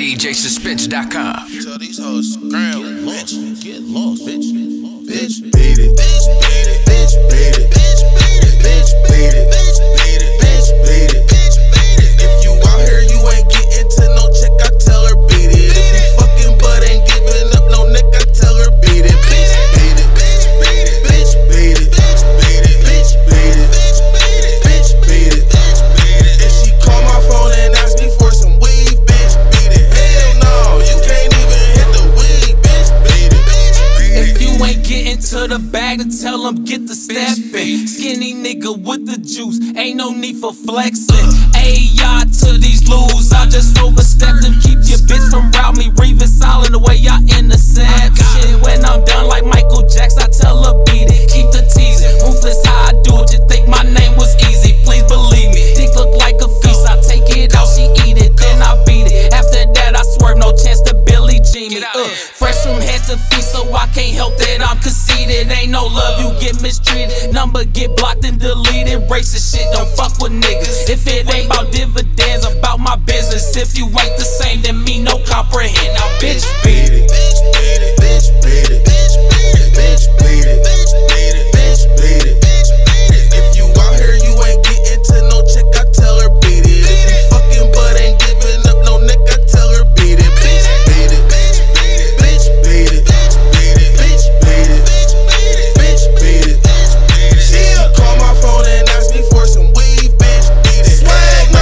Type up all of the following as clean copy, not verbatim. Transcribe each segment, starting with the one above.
DJSuspense.com. Tell these hoes scram, Get lost, bitch. bitch beat it, bitch beat it, bitch beat it, bitch beat it, bitch beat it, bitch beat it, bitch beat it, bitch beat it. If you out here, you ain't getting to no check, I tell her beat it. If you fucking but ain't giving up no neck, I tell her beat it, bitch beat it, bitch beat it, bitch beat it, bitch beat it, bitch beat it, bitch beat it, bitch beat it, bitch beat it. If she call my phone and ask me for some weed, bitch beat it. Hell no, you can't even hit the weed, bitch beat it, bitch beat it. If you ain't getting to the bag, then tell them get the stepping. Skinny nigga with the juice, ain't no need for flexing. Y'all to these lose, I just overstepped them. Keep your bitch from route me, breathing silent the way y'all interception. When I'm done like Michael Jackson, I tell her beat it. Keep the teasing, ruthless how I do it. You think my name was easy? Please believe me. Dick look like a feast, I take it out, she eat it, then I beat it. After that I swerve, no chance to Billie Jean me. Fresh from head to feet, so I can't help that I'm conceited. Ain't no love, you get mistreated. Number get blocked and deleted. Racist shit, don't fuck with niggas. If it ain't about dividends, about my business. If you ain't the same, then me no comprehend. Now bitch beat it, bitch beat it, bitch beat it, bitch beat it, bitch beat it, bitch beat it, bitch beat it, bitch beat it. If you out here, you ain't getting to no check, I tell her beat it. If you fucking but ain't giving up no neck, I tell her beat it, bitch beat it, bitch beat it, bitch beat it, bitch beat it, bitch beat it, bitch beat it, bitch beat it, bitch beat it. She'll call my phone and ask me for some weed, bitch beat it. Swag no,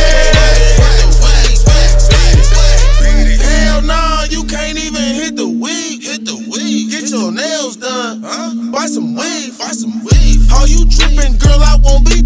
hell no, you can't even hit the weed, hit the weed. Get your nails done, buy some weed, buy some weed. How you tripping, girl? I won't be